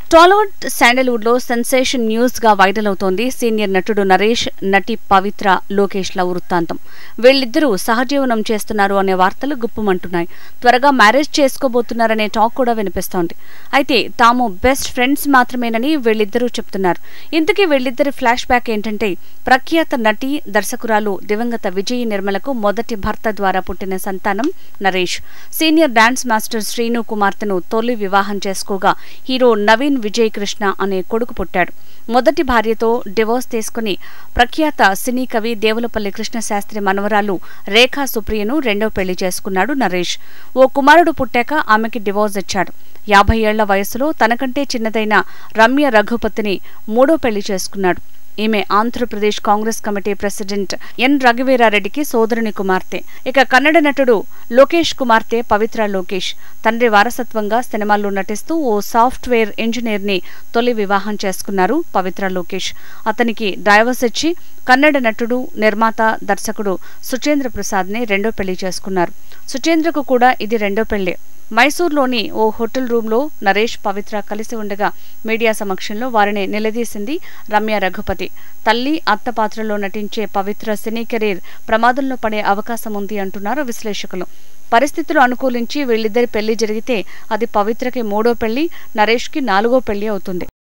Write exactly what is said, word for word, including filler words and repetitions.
టాలీవుడ్ శాండల్వుడ్ లో sensation news గా viral అవుతోంది సీనియర్ నటుడు నరేష్, నటి పవిత్ర లోకేష్ ల వృత్తాంతం. వీళ్ళిద్దరూ సహజీవనం చేస్తున్నారు అనే వార్తలు గుప్పుమంటున్నాయి. త్వరగా మ్యారేజ్ చేసుకోబోతున్నారనే టాక్ కూడా వినిపిస్తోంది. అయితే తాము బెస్ట్ ఫ్రెండ్స్ మాత్రమేనని వీళ్ళిద్దరూ చెప్తున్నారు. ఇంతకీ వీళ్ళిద్దరి ఫ్లాష్ బ్యాక్ ఏంటంటే, ప్రఖ్యాత నటి, దర్శకురాలు దివంగత విజయ నిర్మలకు మొదటి భర్త ద్వారా పుట్టిన సంతానం Naresh. Senior dance master Srinu కుమార్తెను తొలి వివాహం చేసుకోగా హీరో నవీన్ విజయ్ కృష్ణ అనే కొడుకు పుట్టాడు. మొదటి భార్యతో డివోర్స్ తీసుకుని ప్రఖ్యాత సినీ కవి దేవులపల్లి కృష్ణశాస్త్రి మనవరాలు రేఖా సుప్రియను రెండో పెళ్లి చేసుకున్నాడు నరేష్. ఓ కుమారుడు పుట్టాక ఆమెకి డివోర్స్ ఇచ్చాడు. యాభై ఏళ్ల వయసులో తనకంటే చిన్నదైన రమ్య రఘుపతిని మూడో పెళ్లి చేసుకున్నాడు. ఈమె Andhra Pradesh Congress committee president N రఘువీరారెడ్డికి సోదరుని కుమార్తె. ఇక కన్నడ నటుడు లోకేష్ కుమార్తె పవిత్ర లోకేష్. తండ్రి వారసత్వంగా సినిమాల్లో నటిస్తూ ఓ సాఫ్ట్వేర్ ఇంజనీర్ ని తొలి వివాహం చేసుకున్నారు పవిత్ర లోకేష్. అతనికి డైవర్స్ ఇచ్చి కన్నడ నటుడు, నిర్మాత, దర్శకుడు సుచేంద్ర ప్రసాద్ ని రెండో పెళ్లి చేసుకున్నారు. సుచేంద్రకు కూడా ఇది రెండో పెళ్లి. మైసూర్లోని ఓ హోటల్ రూంలో నరేష్, పవిత్ర కలిసి ఉండగా మీడియా సమక్షంలో వారిని నిలదీసింది రమ్య రఘుపతి. తల్లి, అత్త పాత్రలో నటించే పవిత్ర సినీ కెరీర్ ప్రమాదంలో పడే అవకాశం ఉంది అంటున్నారు విశ్లేషకులు. పరిస్థితులు అనుకూలించి వీళ్ళిద్దరి పెళ్లి జరిగితే అది పవిత్రకి మూడో పెళ్లి, నరేష్కి నాలుగో పెళ్లి అవుతుంది.